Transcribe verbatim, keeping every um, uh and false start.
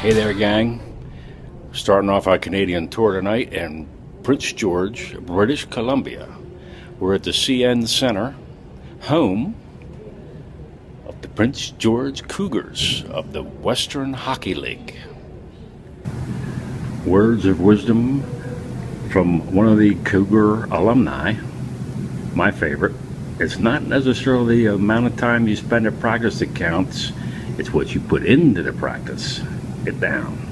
Hey there, gang. Starting off our Canadian tour tonight in Prince George, British Columbia. We're at the C N Center, home of the Prince George Cougars of the Western Hockey League. Words of wisdom from one of the Cougar alumni, my favorite. It's not necessarily the amount of time you spend at practice that counts, it's what you put into the practice. Get down.